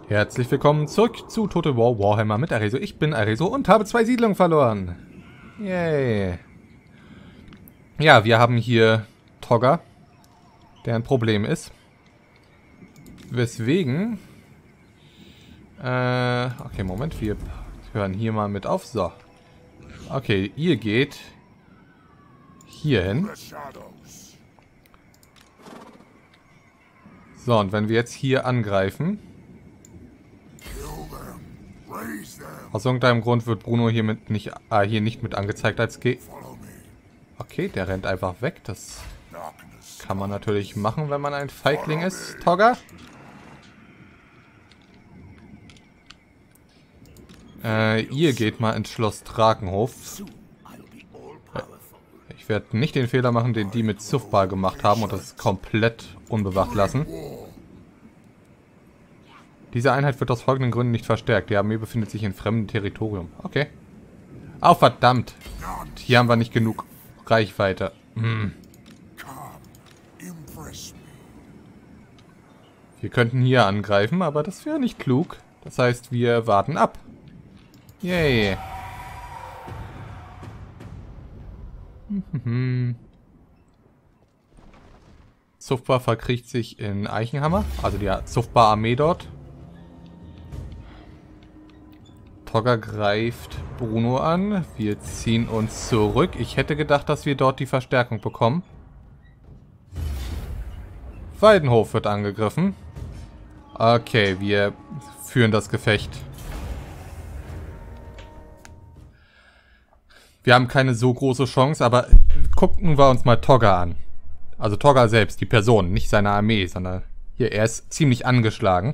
Herzlich willkommen zurück zu Total War Warhammer mit Arezo. Ich bin Arezo und habe 2 Siedlungen verloren. Yay. Ja, wir haben hier Togger, der ein Problem ist. Weswegen... okay, Moment, wir hören hier mal mit auf. So. Okay, ihr geht hier hin. So, und wenn wir jetzt hier angreifen... Aus irgendeinem Grund wird Bruno hier nicht mit angezeigt als G. Okay, der rennt einfach weg. Das kann man natürlich machen, wenn man ein Feigling ist. Togger? Ihr geht mal ins Schloss Drakenhof. Ich werde nicht den Fehler machen, den die mit Suffbar gemacht haben und das komplett unbewacht lassen. Diese Einheit wird aus folgenden Gründen nicht verstärkt. Die Armee befindet sich in fremdem Territorium. Okay. Oh, verdammt. Hier haben wir nicht genug Reichweite. Wir könnten hier angreifen, aber das wäre nicht klug. Das heißt, wir warten ab. Yay. Suffbar verkriecht sich in Eichenhammer. Also die Suffbar-Armee dort. Togger greift Bruno an. Wir ziehen uns zurück. Ich hätte gedacht, dass wir dort die Verstärkung bekommen. Weidenhof wird angegriffen. Okay, wir führen das Gefecht. Wir haben keine so große Chance, aber gucken wir uns mal Togger an. Also Togger selbst, die Person, nicht seine Armee, sondern hier, er ist ziemlich angeschlagen.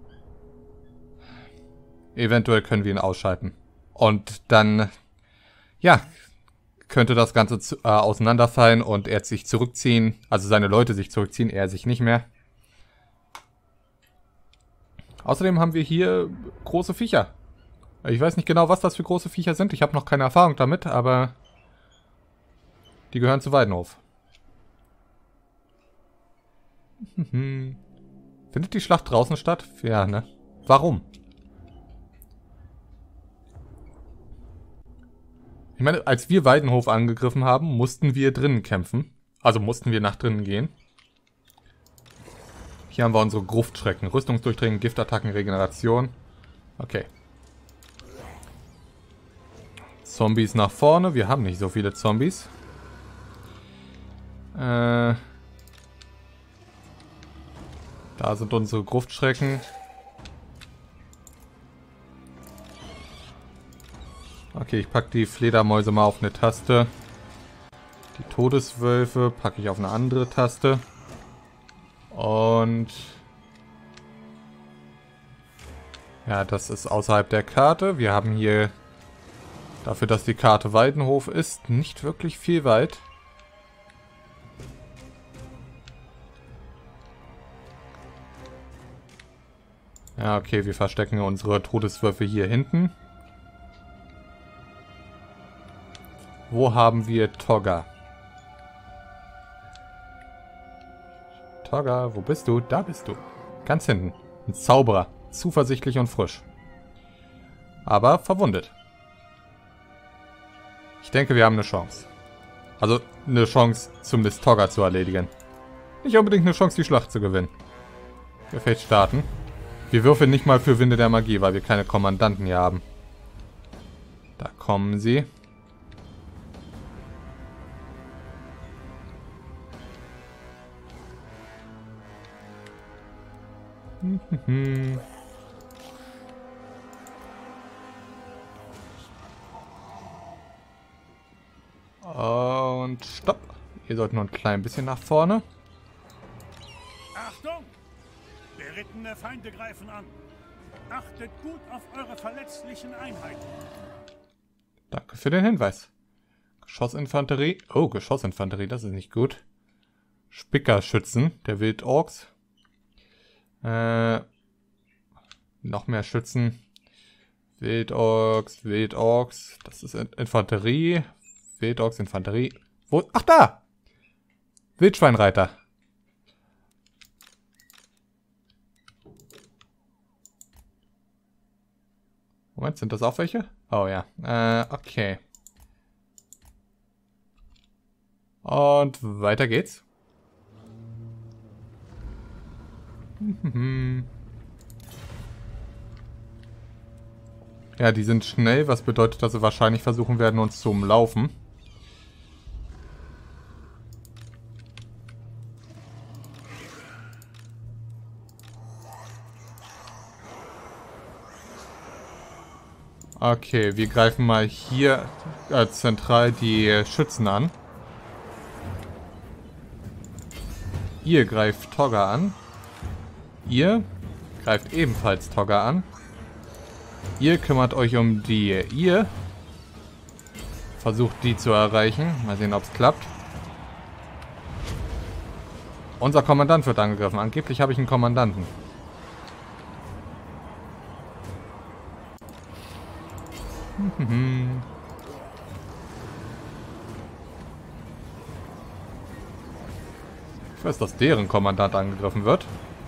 Eventuell können wir ihn ausschalten. Und dann, ja, könnte das Ganze auseinanderfallen und er sich zurückziehen. Also seine Leute sich zurückziehen, er sich nicht mehr. Außerdem haben wir hier große Viecher. Ich weiß nicht genau, was das für große Viecher sind. Ich habe noch keine Erfahrung damit, aber die gehören zu Weidenhof. Findet die Schlacht draußen statt? Ja, ne? Warum? Ich meine, als wir Weidenhof angegriffen haben, mussten wir drinnen kämpfen. Also mussten wir nach drinnen gehen. Hier haben wir unsere Gruftschrecken. Rüstungsdurchdringen, Giftattacken, Regeneration. Okay. Zombies nach vorne. Wir haben nicht so viele Zombies. Da sind unsere Gruftschrecken. Okay, ich packe die Fledermäuse mal auf eine Taste. Die Todeswölfe packe ich auf eine andere Taste. Und... ja, das ist außerhalb der Karte. Wir haben hier, dafür, dass die Karte Weidenhof ist, nicht wirklich viel weit. Ja, okay, wir verstecken unsere Todeswölfe hier hinten. Wo haben wir Togger? Togger, wo bist du? Da bist du. Ganz hinten. Ein Zauberer. Zuversichtlich und frisch. Aber verwundet. Ich denke, wir haben eine Chance. Also eine Chance, zumindest Togger zu erledigen. Nicht unbedingt eine Chance, die Schlacht zu gewinnen. Gefecht starten. Wir würfeln nicht mal für Winde der Magie, weil wir keine Kommandanten hier haben. Da kommen sie. Und stopp. Ihr sollt nur ein klein bisschen nach vorne. Achtung! Berittene Feinde greifen an. Achtet gut auf eure verletzlichen Einheiten. Danke für den Hinweis. Geschossinfanterie. Oh, Geschossinfanterie, das ist nicht gut. Spickerschützen der Wildorks. Noch mehr Schützen. Wildorks, Wildorks. Das ist Infanterie. Wildorks, Infanterie. Wo? Ach, da! Wildschweinreiter. Moment, sind das auch welche? Oh ja. Okay. Und weiter geht's. Ja, die sind schnell, was bedeutet, dass sie wahrscheinlich versuchen werden, uns zu umlaufen. Okay, wir greifen mal hier zentral die Schützen an. Ihr greift Togga an. Ihr greift ebenfalls Togga an. Ihr kümmert euch um die. Ihr versucht die zu erreichen. Mal sehen, ob es klappt. Unser Kommandant wird angegriffen. Angeblich habe ich einen Kommandanten. Ich weiß, dass deren Kommandant angegriffen wird.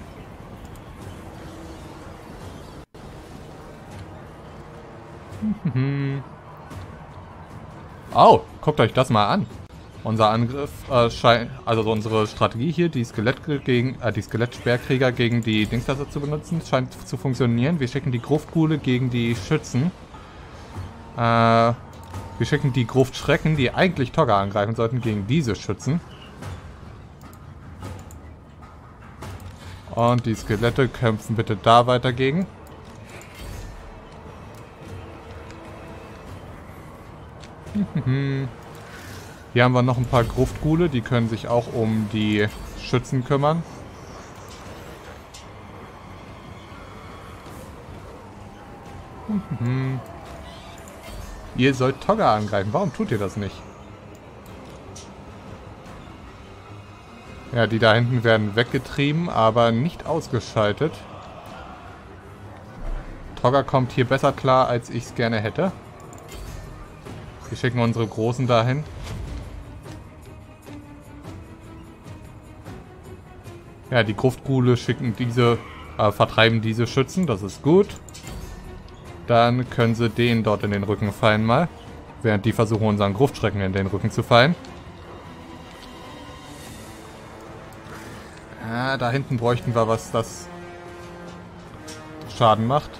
Oh, guckt euch das mal an. Unser Angriff scheint, also unsere Strategie hier, die Skelettsperrkrieger gegen die Dingstasse zu benutzen, scheint zu funktionieren. Wir schicken die Gruftgule gegen die Schützen. Wir schicken die Gruftschrecken, die eigentlich Togga angreifen sollten, gegen diese Schützen. Und die Skelette kämpfen bitte da weiter gegen. Hier haben wir noch ein paar Gruftgule, die können sich auch um die Schützen kümmern. Ihr sollt Togga angreifen. Warum tut ihr das nicht? Ja, die da hinten werden weggetrieben, aber nicht ausgeschaltet. Togga kommt hier besser klar, als ich es gerne hätte. Wir schicken unsere Großen dahin. Ja, die Gruftgule schicken diese, vertreiben diese Schützen. Das ist gut. Dann können sie denen dort in den Rücken fallen mal. Während die versuchen, unseren Gruftschrecken in den Rücken zu fallen. Ja, da hinten bräuchten wir was, das Schaden macht.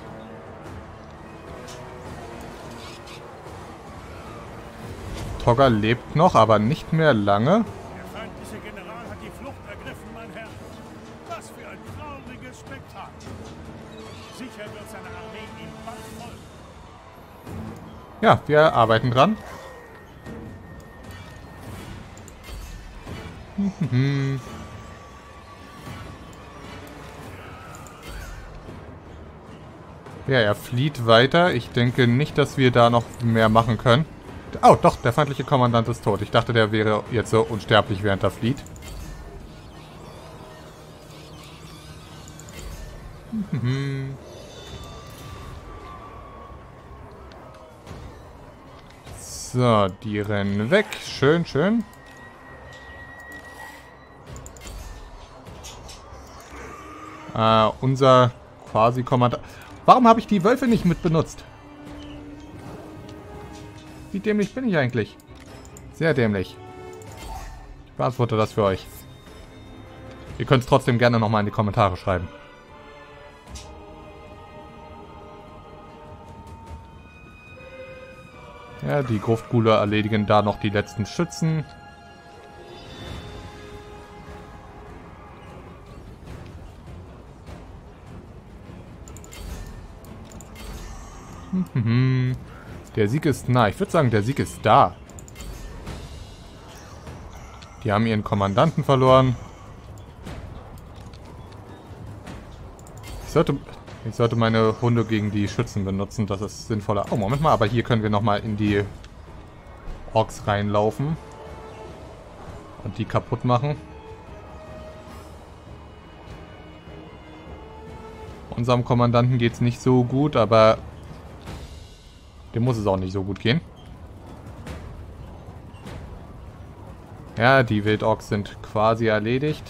Togga lebt noch, aber nicht mehr lange. Der feindliche General hat die Flucht ergriffen, mein Herr. Was für ein trauriges Spektakel. Sicher wird seine Armee ihm bald folgen. Ja, wir arbeiten dran. Ja, er flieht weiter. Ich denke nicht, dass wir da noch mehr machen können. Oh, doch, der feindliche Kommandant ist tot. Ich dachte, der wäre jetzt so unsterblich, während er flieht. So, die rennen weg. Schön, schön. Unser quasi Kommandant... Warum habe ich die Wölfe nicht mit benutzt? Wie dämlich bin ich eigentlich? Sehr dämlich. Ich beantworte das für euch. Ihr könnt es trotzdem gerne nochmal in die Kommentare schreiben. Ja, die Gruftgule erledigen da noch die letzten Schützen. Der Sieg ist nah. Ich würde sagen, der Sieg ist da. Die haben ihren Kommandanten verloren. Ich sollte meine Hunde gegen die Schützen benutzen. Das ist sinnvoller. Oh, Moment mal. Aber hier können wir nochmal in die Orks reinlaufen. Und die kaputt machen. Unserem Kommandanten geht es nicht so gut, aber... dem muss es auch nicht so gut gehen. Ja, die Wildorks sind quasi erledigt.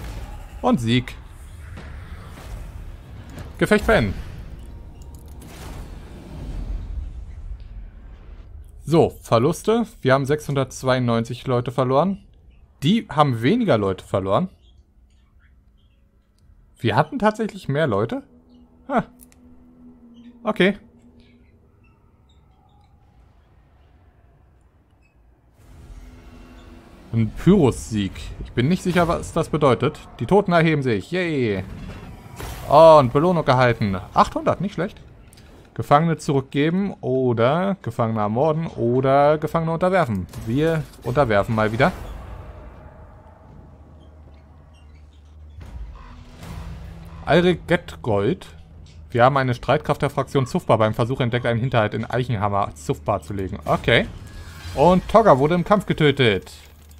Und Sieg. Gefecht beenden. So, Verluste. Wir haben 692 Leute verloren. Die haben weniger Leute verloren. Wir hatten tatsächlich mehr Leute. Ah. Okay. Ein Pyrrhus-Sieg. Ich bin nicht sicher, was das bedeutet. Die Toten erheben sich. Yay. Und Belohnung erhalten. 800, nicht schlecht. Gefangene zurückgeben oder Gefangene ermorden oder Gefangene unterwerfen. Wir unterwerfen mal wieder. Alrik Getgold. Wir haben eine Streitkraft der Fraktion Zufbar beim Versuch entdeckt, einen Hinterhalt in Eichenhammer Zufbar zu legen. Okay. Und Togga wurde im Kampf getötet.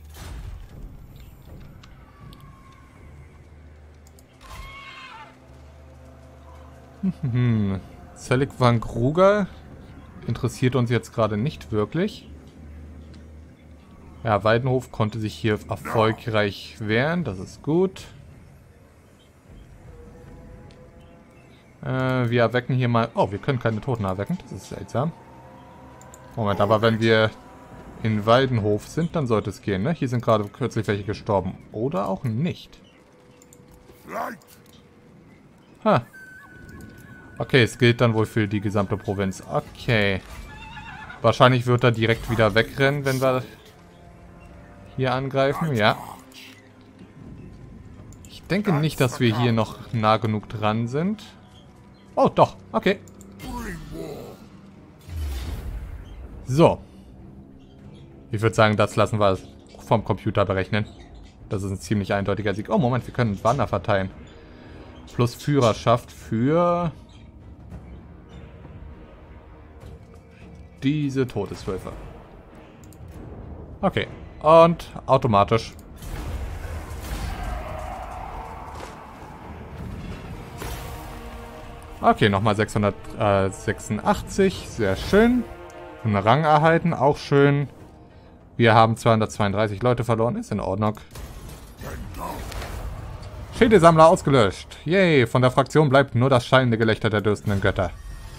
Zelig van Kruger interessiert uns jetzt gerade nicht wirklich. Ja, Weidenhof konnte sich hier erfolgreich wehren. Das ist gut. Wir erwecken hier mal... Oh, wir können keine Toten erwecken. Das ist seltsam. Moment, aber wenn wir in Weidenhof sind, dann sollte es gehen, ne? Hier sind gerade kürzlich welche gestorben. Oder auch nicht. Ha. Okay, es gilt dann wohl für die gesamte Provinz. Okay. Wahrscheinlich wird er direkt wieder wegrennen, wenn wir hier angreifen. Ja. Ich denke nicht, dass wir hier noch nah genug dran sind. Oh, doch. Okay. So. Ich würde sagen, das lassen wir vom Computer berechnen. Das ist ein ziemlich eindeutiger Sieg. Oh, Moment, wir können Banner verteilen. Plus Führerschaft für... diese Todeswölfe. Okay. Und automatisch. Okay, nochmal 686. Sehr schön. Einen Rang erhalten. Auch schön. Wir haben 232 Leute verloren. Ist in Ordnung. Schädelsammler ausgelöscht. Yay. Von der Fraktion bleibt nur das schallende Gelächter der dürstenden Götter.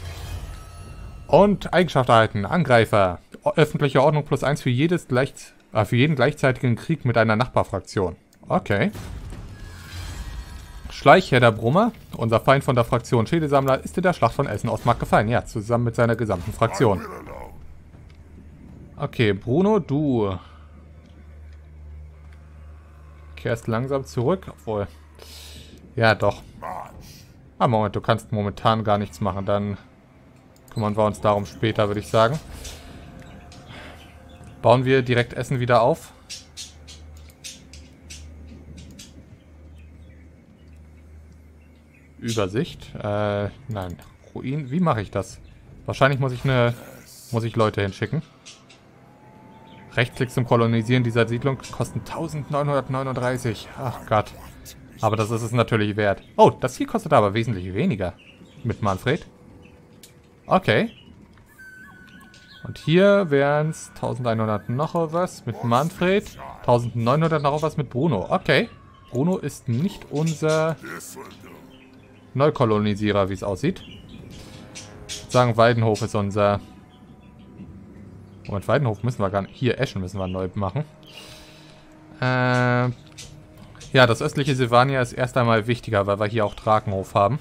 Und Eigenschaft erhalten. Angreifer. Öffentliche Ordnung +1 für jeden gleichzeitigen Krieg mit einer Nachbarfraktion. Okay. Schleichherr der Brummer. Unser Feind von der Fraktion Schädelsammler ist in der Schlacht von Essen-Ostmark gefallen. Ja, zusammen mit seiner gesamten Fraktion. Okay, Bruno, du kehrst langsam zurück. Obwohl. Ja, doch. Ah, Moment, du kannst momentan gar nichts machen. Dann kümmern wir uns darum später, würde ich sagen. Bauen wir direkt Essen wieder auf. Übersicht. Nein. Ruin. Wie mache ich das? Wahrscheinlich muss ich Leute hinschicken. Rechtsklick zum Kolonisieren dieser Siedlung kosten 1939. Ach Gott. Aber das ist es natürlich wert. Oh, das hier kostet aber wesentlich weniger. Mit Manfred. Okay. Und hier wären es 1100 noch was mit Manfred. 1900 noch was mit Bruno. Okay. Bruno ist nicht unser Neukolonisierer, wie es aussieht. Ich würde sagen, Weidenhof ist unser... Moment, Weidenhof müssen wir gar nicht... Hier, Eschen müssen wir neu machen. Ja, das östliche Silvania ist erst einmal wichtiger, weil wir hier auch Drakenhof haben.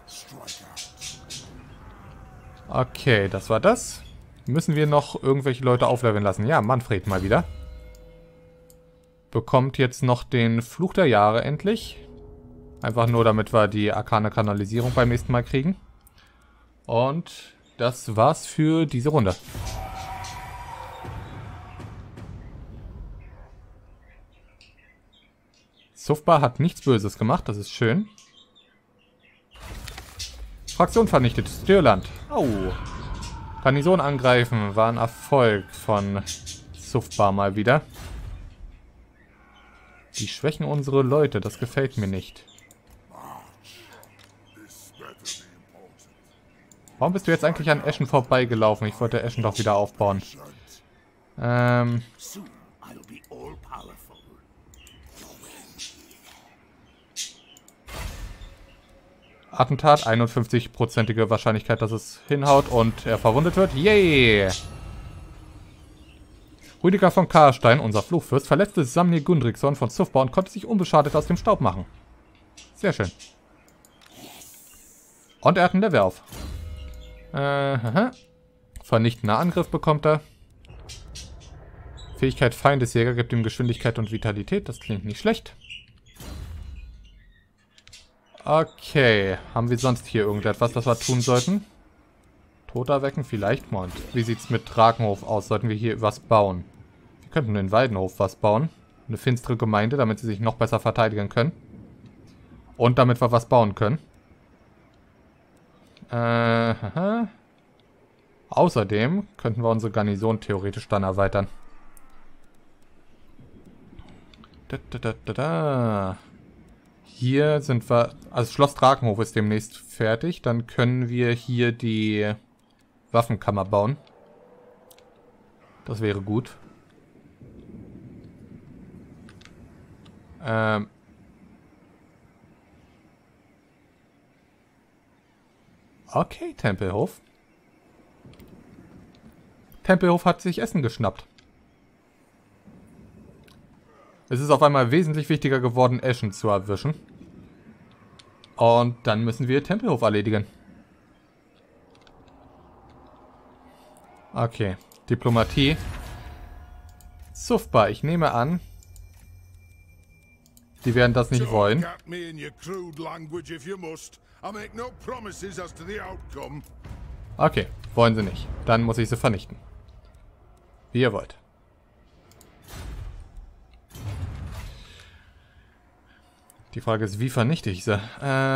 Okay, das war das. Müssen wir noch irgendwelche Leute aufleveln lassen? Ja, Manfred mal wieder. Bekommt jetzt noch den Fluch der Jahre endlich. Einfach nur, damit wir die arkane Kanalisierung beim nächsten Mal kriegen. Und das war's für diese Runde. Zufbar hat nichts Böses gemacht, das ist schön. Fraktion vernichtet. Störland. Oh. Garnison angreifen. War ein Erfolg von Zufbar mal wieder. Die schwächen unsere Leute. Das gefällt mir nicht. Warum bist du jetzt eigentlich an Eschen vorbeigelaufen? Ich wollte Eschen doch wieder aufbauen. Attentat, 51%ige Wahrscheinlichkeit, dass es hinhaut und er verwundet wird. Yay! Rüdiger von Karstein, unser Fluchfürst, verletzte Samnir Gundriksson von Zufbar und konnte sich unbeschadet aus dem Staub machen. Sehr schön. Und er hat ein Level auf. Vernichtender Angriff bekommt er. Fähigkeit Feindesjäger gibt ihm Geschwindigkeit und Vitalität. Das klingt nicht schlecht. Okay. Haben wir sonst hier irgendetwas, das wir tun sollten? Tod erwecken vielleicht. Moment. Wie sieht es mit Drakenhof aus? Sollten wir hier was bauen? Wir könnten in Weidenhof was bauen. Eine finstere Gemeinde, damit sie sich noch besser verteidigen können. Und damit wir was bauen können. Außerdem könnten wir unsere Garnison theoretisch dann erweitern. Hier sind wir... Also Schloss Drakenhof ist demnächst fertig. Dann können wir hier die Waffenkammer bauen. Das wäre gut. Okay, Tempelhof. Tempelhof hat sich Essen geschnappt. Es ist auf einmal wesentlich wichtiger geworden, Eschen zu erwischen. Und dann müssen wir Tempelhof erledigen. Okay, Diplomatie. Zufbar, ich nehme an, die werden das nicht wollen. Okay, wollen sie nicht. Dann muss ich sie vernichten. Wie ihr wollt. Die Frage ist, wie vernichte ich sie?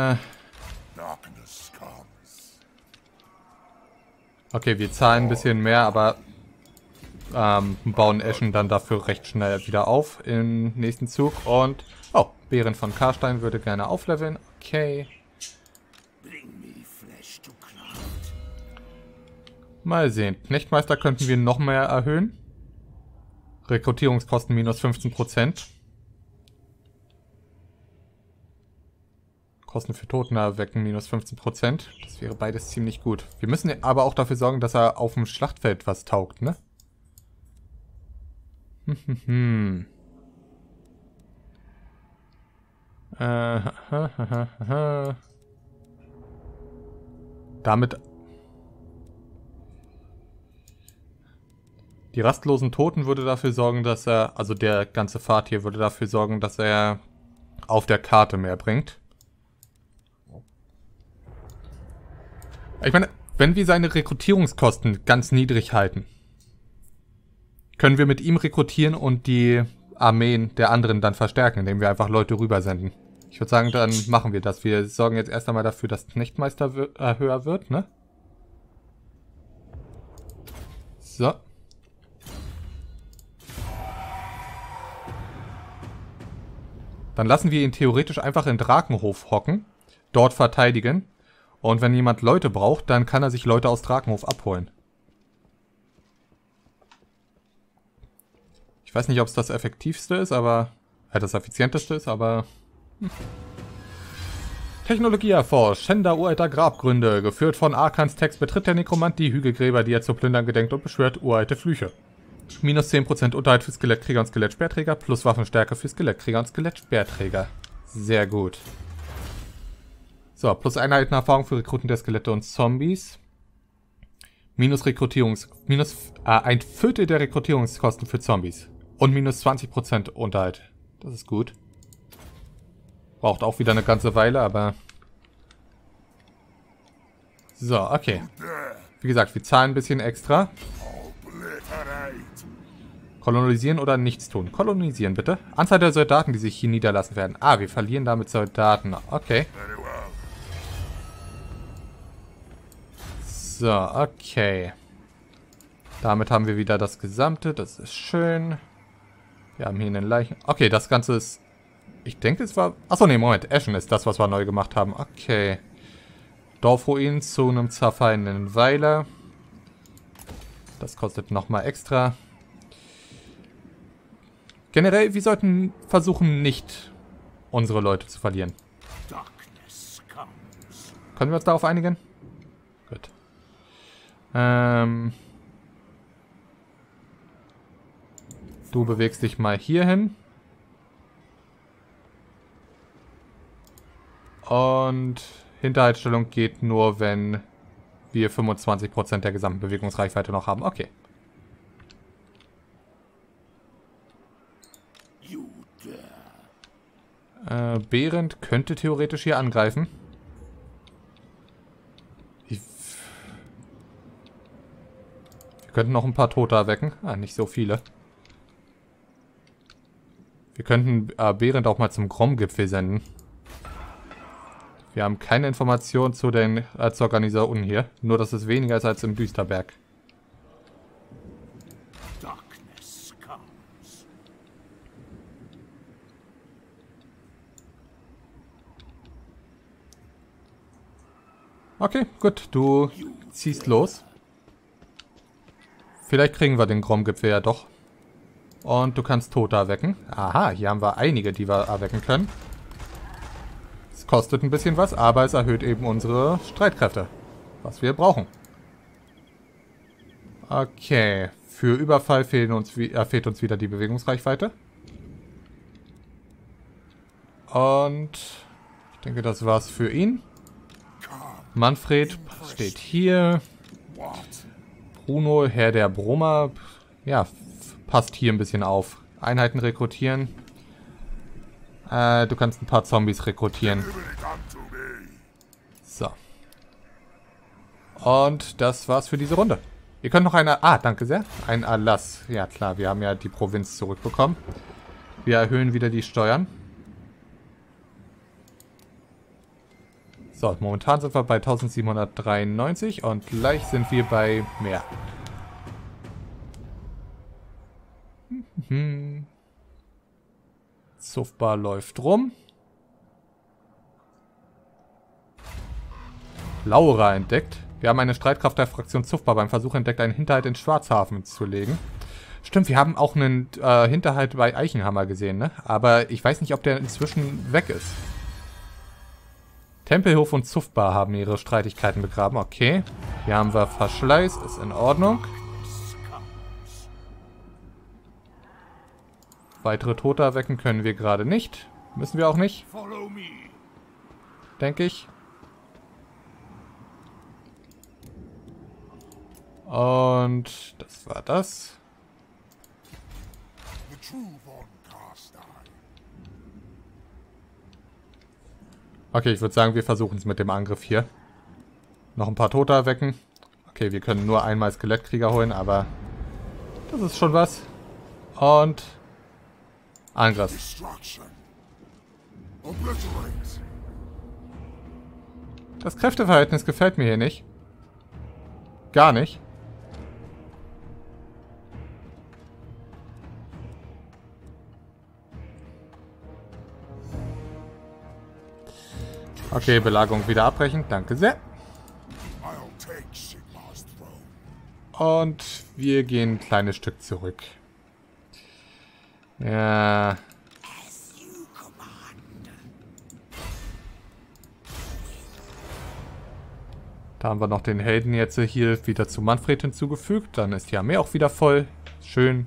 Okay, wir zahlen ein bisschen mehr, aber bauen Eschen dann dafür recht schnell wieder auf im nächsten Zug. Und, oh, Bären von Karstein würde gerne aufleveln. Okay. Mal sehen. Knechtmeister könnten wir noch mehr erhöhen. Rekrutierungskosten minus 15%. Kosten für Toten erwecken minus 15%. Das wäre beides ziemlich gut. Wir müssen aber auch dafür sorgen, dass er auf dem Schlachtfeld was taugt, ne? Damit... Die rastlosen Toten würde dafür sorgen, dass er... Also der ganze Pfad hier würde dafür sorgen, dass er auf der Karte mehr bringt. Ich meine, wenn wir seine Rekrutierungskosten ganz niedrig halten, können wir mit ihm rekrutieren und die Armeen der anderen dann verstärken, indem wir einfach Leute rübersenden. Ich würde sagen, dann machen wir das. Wir sorgen jetzt erst einmal dafür, dass Knechtmeister höher wird, ne? So. Dann lassen wir ihn theoretisch einfach in Drakenhof hocken, dort verteidigen. Und wenn jemand Leute braucht, dann kann er sich Leute aus Drakenhof abholen. Ich weiß nicht, ob es das effektivste ist, aber... das effizienteste ist, aber... Technologie erforscht. Schänder uralter Grabgründe. Geführt von Arkans Text betritt der Nekromant die Hügelgräber, die er zu plündern gedenkt, und beschwört uralte Flüche. Minus 10% Unterhalt für Skelettkrieger und Skelettspeerträger, plus Waffenstärke für Skelettkrieger und Skelettspeerträger. Sehr gut. So, plus Einheitenerfahrung für Rekruten der Skelette und Zombies. Minus ein Viertel der Rekrutierungskosten für Zombies. Und minus 20% Unterhalt. Das ist gut. Braucht auch wieder eine ganze Weile, aber... So, okay. Wie gesagt, wir zahlen ein bisschen extra. Kolonisieren oder nichts tun? Kolonisieren, bitte. Anzahl der Soldaten, die sich hier niederlassen werden. Ah, wir verlieren damit Soldaten. Okay. So, okay. Damit haben wir wieder das Gesamte. Das ist schön. Wir haben hier einen Leichen... Okay, das Ganze ist... Ich denke, es war... Achso, nee, Moment. Eschen ist das, was wir neu gemacht haben. Okay. Dorfruinen zu einem zerfallenen Weiler. Das kostet nochmal extra. Generell, wir sollten versuchen, nicht unsere Leute zu verlieren. Können wir uns darauf einigen? Gut. Du bewegst dich mal hier hin. Und Hinterhaltstellung geht nur, wenn wir 25% der gesamten Bewegungsreichweite noch haben. Okay. Behrend könnte theoretisch hier angreifen. Wir könnten noch ein paar Tote erwecken. Ah, nicht so viele. Wir könnten Behrend auch mal zum Grom-Gipfel senden. Wir haben keine Informationen zur Organisation hier. Nur, dass es weniger ist als im Düsterberg. Okay, gut. Du ziehst los. Vielleicht kriegen wir den Grom-Gipfel ja doch. Und du kannst Tote erwecken. Aha, hier haben wir einige, die wir erwecken können. Es kostet ein bisschen was, aber es erhöht eben unsere Streitkräfte. Was wir brauchen. Okay. Für Überfall fehlt uns wieder die Bewegungsreichweite. Und ich denke, das war's für ihn. Manfred steht hier. Bruno, Herr der Brummer. Ja, passt hier ein bisschen auf. Einheiten rekrutieren. Du kannst ein paar Zombies rekrutieren. So. Und das war's für diese Runde. Ihr könnt noch eine... Ah, danke sehr. Ein Erlass. Ja klar, wir haben ja die Provinz zurückbekommen. Wir erhöhen wieder die Steuern. So, momentan sind wir bei 1793 und gleich sind wir bei mehr. Zufbar läuft rum. Laura entdeckt. Wir haben eine Streitkraft der Fraktion Zufbar beim Versuch entdeckt, einen Hinterhalt in Schwarzhafen zu legen. Stimmt, wir haben auch einen Hinterhalt bei Eichenhammer gesehen, ne? Aber ich weiß nicht, ob der inzwischen weg ist. Tempelhof und Zufbar haben ihre Streitigkeiten begraben. Okay. Hier haben wir Verschleiß. Ist in Ordnung. Weitere Tote erwecken können wir gerade nicht. Müssen wir auch nicht. Denke ich. Und das war das. Okay, ich würde sagen, wir versuchen es mit dem Angriff hier. Noch ein paar Tote erwecken. Okay, wir können nur einmal Skelettkrieger holen, aber das ist schon was. Und Angriff. Das Kräfteverhältnis gefällt mir hier nicht. Gar nicht. Okay, Belagerung wieder abbrechen. Danke sehr. Und wir gehen ein kleines Stück zurück. Ja. Da haben wir noch den Helden jetzt hier wieder zu Manfred hinzugefügt. Dann ist die Armee auch wieder voll. Schön.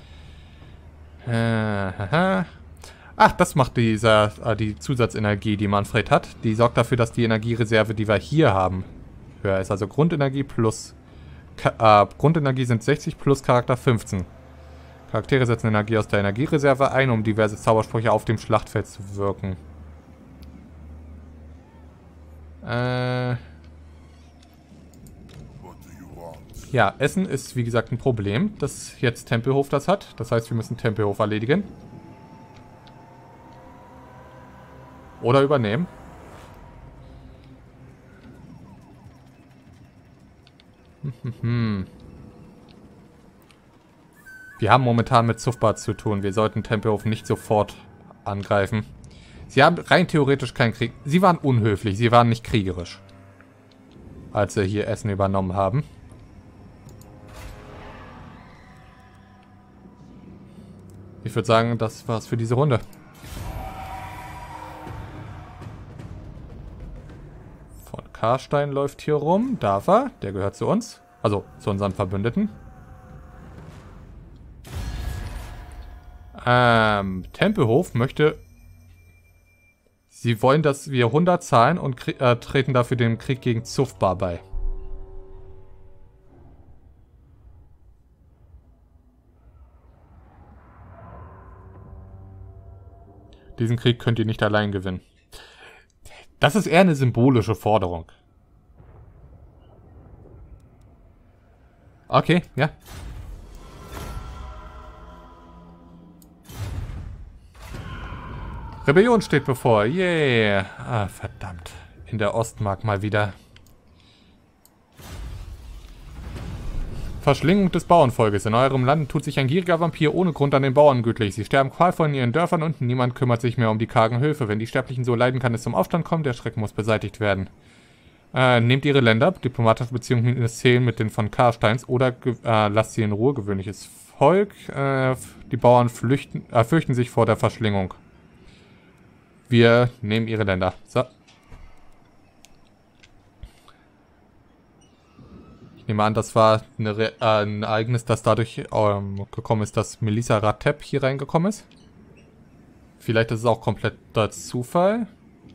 Ach, das macht die Zusatzenergie, die Manfred hat. Die sorgt dafür, dass die Energiereserve, die wir hier haben, höher ist. Also Grundenergie plus... Grundenergie sind 60 plus Charakter 15. Charaktere setzen Energie aus der Energiereserve ein, um diverse Zaubersprüche auf dem Schlachtfeld zu wirken. Ja, Essen ist wie gesagt ein Problem, dass jetzt Tempelhof das hat. Das heißt, wir müssen Tempelhof erledigen. Oder übernehmen. Wir haben momentan mit Zufbar zu tun. Wir sollten Tempelhof nicht sofort angreifen. Sie haben rein theoretisch keinen Krieg. Sie waren unhöflich. Sie waren nicht kriegerisch. Als sie hier Essen übernommen haben. Ich würde sagen, das war's für diese Runde. Von Karstein läuft hier rum. Darf er? Der gehört zu uns. Also zu unseren Verbündeten. Tempelhof möchte... Sie wollen, dass wir 100 zahlen und treten dafür dem Krieg gegen Zufbar bei. Diesen Krieg könnt ihr nicht allein gewinnen. Das ist eher eine symbolische Forderung. Okay, ja. Rebellion steht bevor. Yeah. Ah, verdammt. In der Ostmark mal wieder. Verschlingung des Bauernvolkes. In eurem Land tut sich ein gieriger Vampir ohne Grund an den Bauern gütlich. Sie sterben qualvoll in ihren Dörfern und niemand kümmert sich mehr um die kargen Höfe. Wenn die Sterblichen so leiden, kann es zum Aufstand kommen. Der Schrecken muss beseitigt werden. Nehmt ihre Länder, diplomatische Beziehungen in Szenen mit den von Karsteins oder lasst sie in Ruhe, gewöhnliches Volk. Die Bauern fürchten sich vor der Verschlingung. Wir nehmen ihre Länder. So. Ich nehme an, das war ein Ereignis, das dadurch gekommen ist, dass Melissa Ratep hier reingekommen ist. Vielleicht ist es auch kompletter Zufall.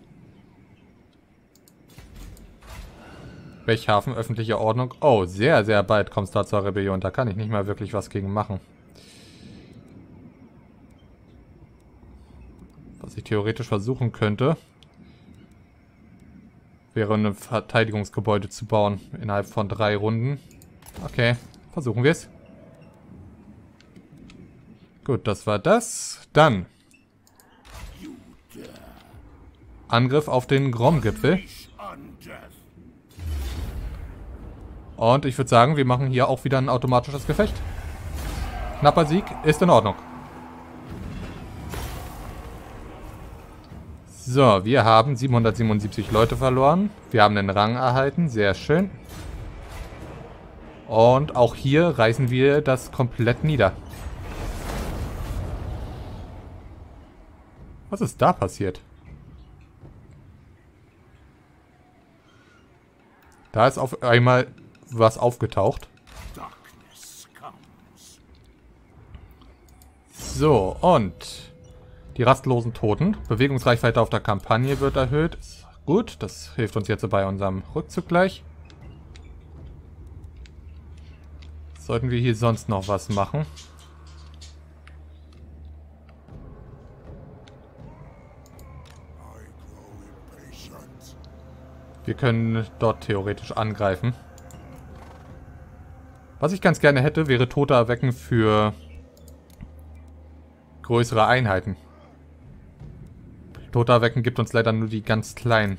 Bechhafen, öffentliche Ordnung. Oh, sehr, sehr bald kommt es da zur Rebellion. Da kann ich nicht mehr wirklich was gegen machen. Was ich theoretisch versuchen könnte, wäre ein Verteidigungsgebäude zu bauen innerhalb von 3 Runden. Okay, versuchen wir es. Gut, das war das. Dann Angriff auf den Grom-Gipfel. Und ich würde sagen, wir machen hier auch wieder ein automatisches Gefecht. Knapper Sieg ist in Ordnung. So, wir haben 777 Leute verloren. Wir haben den Rang erhalten. Sehr schön. Und auch hier reißen wir das komplett nieder. Was ist da passiert? Da ist auf einmal was aufgetaucht. So, und die rastlosen Toten. Bewegungsreichweite auf der Kampagne wird erhöht. Ist gut, das hilft uns jetzt bei unserem Rückzug gleich. Sollten wir hier sonst noch was machen? Wir können dort theoretisch angreifen. Was ich ganz gerne hätte, wäre Tote erwecken für größere Einheiten. Tote erwecken gibt uns leider nur die ganz kleinen.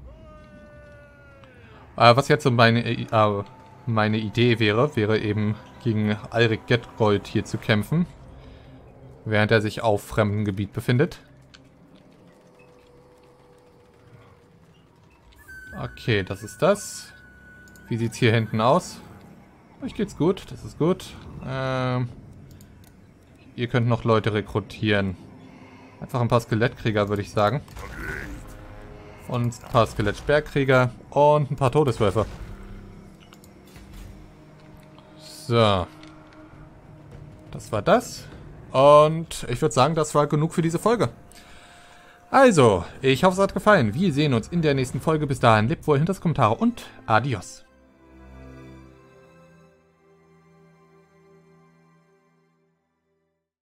Was jetzt so meine Idee wäre eben gegen Alrik Getgold hier zu kämpfen. Während er sich auf fremdem Gebiet befindet. Okay, das ist das. Wie sieht es hier hinten aus? Euch geht's gut, das ist gut. Ihr könnt noch Leute rekrutieren. Einfach ein paar Skelettkrieger, würde ich sagen. Und ein paar Skelettsperrkrieger und ein paar Todeswölfe. So. Das war das. Und ich würde sagen, das war genug für diese Folge. Also, ich hoffe, es hat gefallen. Wir sehen uns in der nächsten Folge. Bis dahin, lebt wohl, hinter Kommentare und adios.